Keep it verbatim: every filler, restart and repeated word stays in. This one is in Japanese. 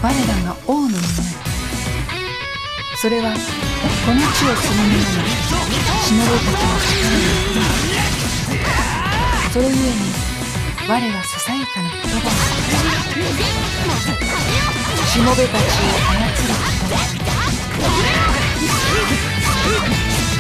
我らが王のになる。それはこの地を継ぐ者がしもべたちの力に触れる。それゆえに我はささやかな言葉を言う。しもべたちを操る言葉。